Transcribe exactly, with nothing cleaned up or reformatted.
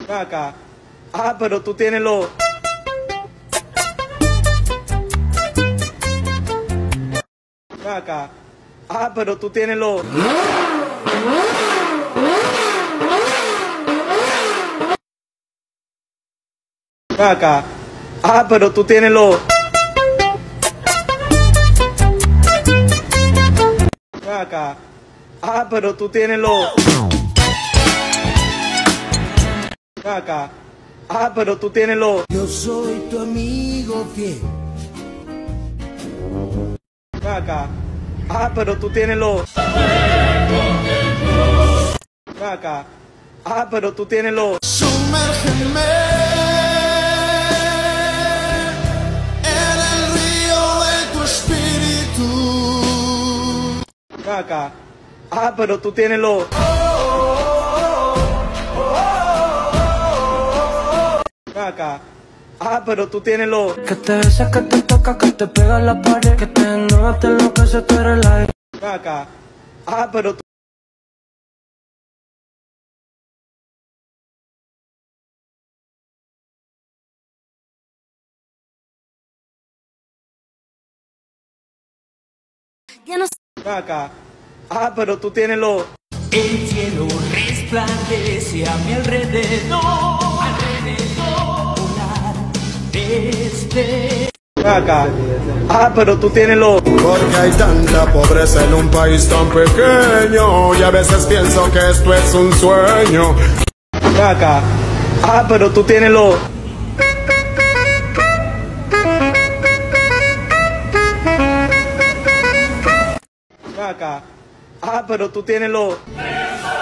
Ven acá. Ah, pero tú tienes los... Ven acá. Ah, pero tú tienes los... Ven acá. Ah, pero tú tienes los... Ven acá. Ah, pero tú tienes los... Ven acá. Ah, pero tú tienes los... Yo soy tu amigo fiel. Ven acá. Ah, pero tú tienes los... Ven acá. Ah, pero tú tienes los... Sumérgeme en el río de tu espíritu. Ven acá. Ah, pero tú tienes los... Ven acá. Ah, pero tú tienes los... Que te besa, que te toca, que te pega en la pared, que te enoja, te enloquece, tú eres la... Ven acá. Ah, pero tú... Ya no sé. Ven acá. Ah, pero tú tienes los... El cielo resplandece a mi alrededor, alrededor, volar desde... Ven acá. Ah, pero tú tienes los... Porque hay tanta pobreza en un país tan pequeño y a veces pienso que esto es un sueño. Ven acá. Ah, pero tú tienes los... Ven acá. Ah, pero tú tienes los...